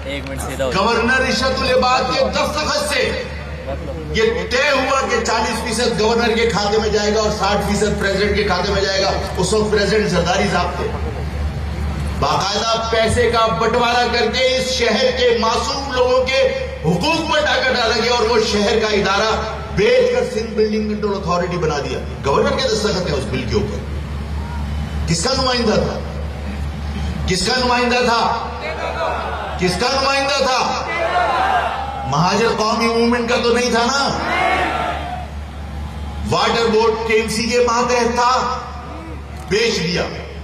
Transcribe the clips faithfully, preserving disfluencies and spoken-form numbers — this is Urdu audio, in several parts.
گورنر ارشد العباد کے دستخط سے یہ طے ہوا کہ چالیس فیصد گورنر کے کھاتے میں جائے گا اور ساٹھ فیصد پریزیڈنٹ کے کھاتے میں جائے گا. اس وقت پریزیڈنٹ زرداری صاحب تھے. باقاعدہ پیسے کا بٹوارا کر کے اس شہر کے معصوم لوگوں کے حقوق پر ڈاکہ ڈالا گیا اور وہ شہر کا ادارہ بیچ کر سندھ بلڈنگ کنٹرول اتھارٹی بنا دیا. گورنر کے دستخط ہے اس بل کے اوپر. کس کا نمائندہ تھا؟ کس کا نمائندہ تھا؟ کس کا نمائندہ تھا؟ مہاجر قومی موومنٹ کا تو نہیں تھا نا. واٹر بورڈ کے ایم سی کے ماتحت تھا, بیچ دیا.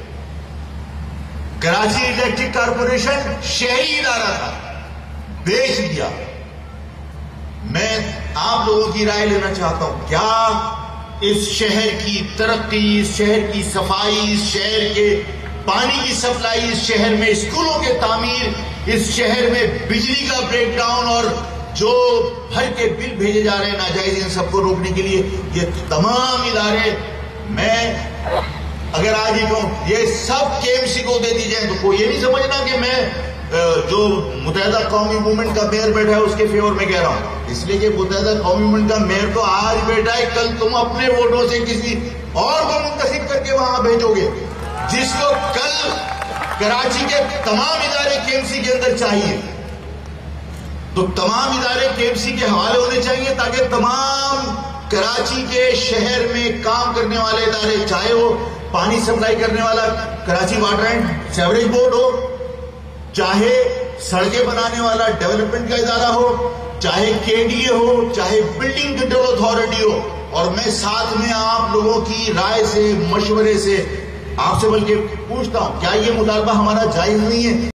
کراچی الیکٹرک کارپوریشن شہری ادارہ تھا, بیچ دیا. میں آپ لوگوں کی رائے لینا چاہتا ہوں, کیا اس شہر کی ترقی, اس شہر کی صفائی, اس شہر کے پانی کی سپلائی, اس شہر میں اسکولوں کے تعمیر, اس شہر میں بجلی کا بریک ڈاؤن اور جو بھر کے بل بھیجے جا رہے ہیں ناجائز, ان سب کو روکنے کے لیے یہ تمام ادارے, میں اگر آج ہی کہوں یہ سب کے ایم سی کو دے دی جائیں تو کوئی یہ نہیں سمجھنا کہ میں جو متحدہ قومی موومنٹ کا میئر بیٹھا ہے اس کے فیور میں کہہ رہا ہوں. اس لیے کہ متحدہ قومی موومنٹ کا میئر تو آج بیٹھا ہے, کل تم اپنے ووٹوں سے کسی اور کو منتخب کر کے وہاں بھیجو گے جس کو کل کراچی کے تمام ادارے کے ایم سی کے اندر چاہیے. تو تمام ادارے کے ایم سی کے حوالے ہونے چاہیے تاکہ تمام کراچی کے شہر میں کام کرنے والے ادارے, چاہے وہ پانی سپلائی کرنے والا Karachi water and sewerage board ہو, چاہے سڑکیں بنانے والا ڈیولپمنٹ کا ادارہ ہو, چاہے کے ڈی اے ہو, چاہے بلڈنگ کنٹرول اتھارٹی ہو. اور میں ساتھ میں آپ لوگوں کی رائے سے, مشورے سے آپ سے بلکہ پوچھتا ہوں, کیا یہ مطالبہ ہمارا جائز نہیں ہے؟